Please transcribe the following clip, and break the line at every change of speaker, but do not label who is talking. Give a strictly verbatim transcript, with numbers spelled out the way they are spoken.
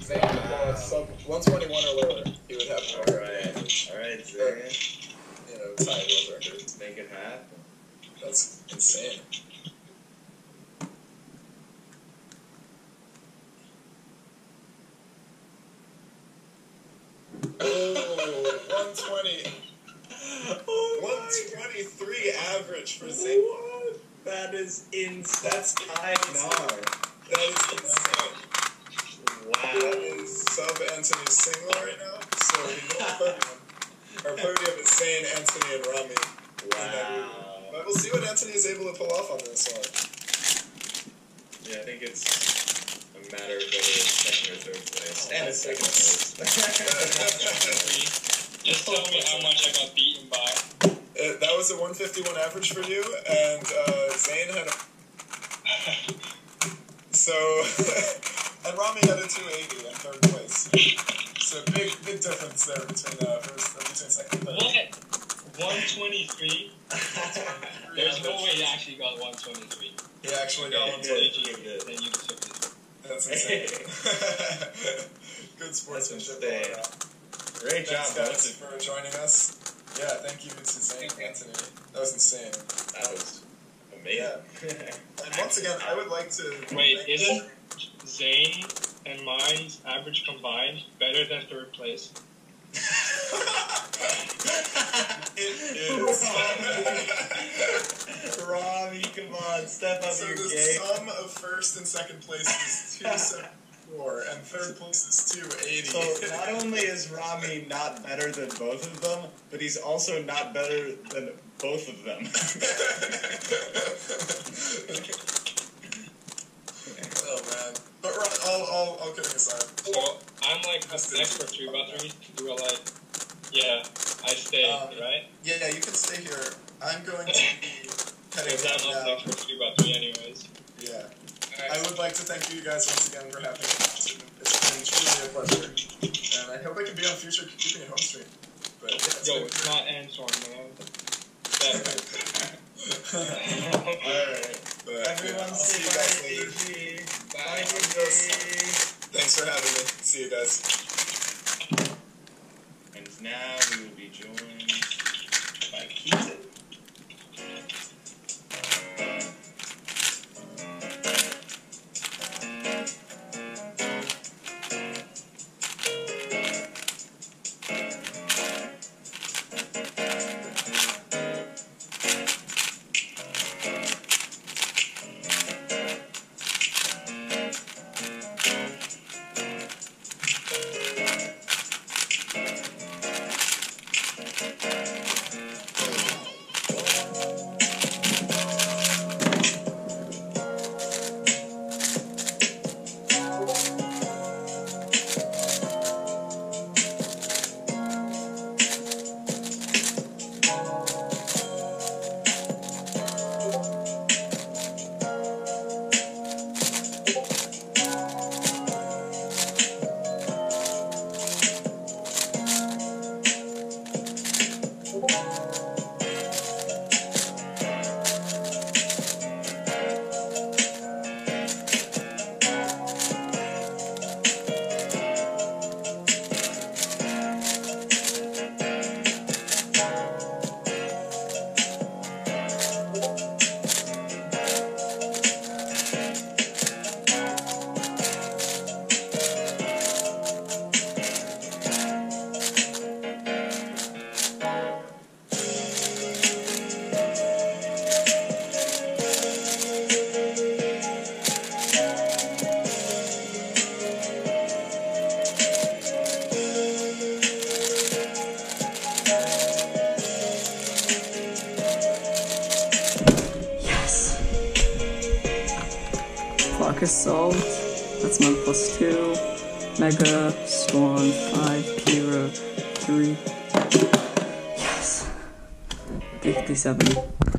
Zane would fall sub one twenty-one or lower. He would have more.
Alright, alright, Zane.
You know, tie world record.
Make it happen.
That's insane. Oh, one twenty.
Oh
one twenty-three average for Zane.
What? That is insane. That's tied now.
That is insane.
Wow.
That is sub Anthony single right now. So we know our podium. Our podium is Zane, Anthony, and Rami.
Wow.
But we'll see what Anthony is able to pull off on this one.
Yeah, I think it's a matter of whether it's second or third place. And it's second place.
Just tell me how much I got beaten by.
Uh, that was a one fifty-one average for you, and uh, Zane had a... So... and Rami had a two eighty in third place. So big, big difference there between uh, first, uh, between second and third.
What? one twenty-three? There's no way he actually got one twenty-three.
He actually got one
Then
twenty-three.
you, then you just took it.
That's insane. Good sportsmanship all around.
Great job,
Thanks, guys, for joining us. Yeah, thank you to Zane and Anthony. That was insane.
That was amazing.
Yeah. And once again, I would like to...
Wait, isn't Zane and mine's average combined better than third place?
It is.
Rami, come on, step up
So
your
the
game.
sum of first and second place is two seventy-four, and third place is two eighty.
So not only is Rami not better than both of them, but he's also not better than both of them.
Oh man. But all, all, all kidding aside.
So I'm like up next for three by three. You were like, yeah, I stay,
Um,
right?
Yeah, you can stay here. I'm going to be heading
Because I'm up
down.
next for three by three anyways.
Yeah. I would like to thank you guys once again for having me. It's been truly a pleasure. And I hope I can be on future Keeping It Home stream. But yeah, it's
Yo,
been
it's
great.
not Angstrom, man.
Alright. But,
Everyone
yeah, I'll see you guys later.
Bye, G G.
Thanks for having me. See you guys.
And now we will be joined by Keaton.
Assault, that's one plus two, Mega, Squan, five, Pyra, three, yes, fifty-seven.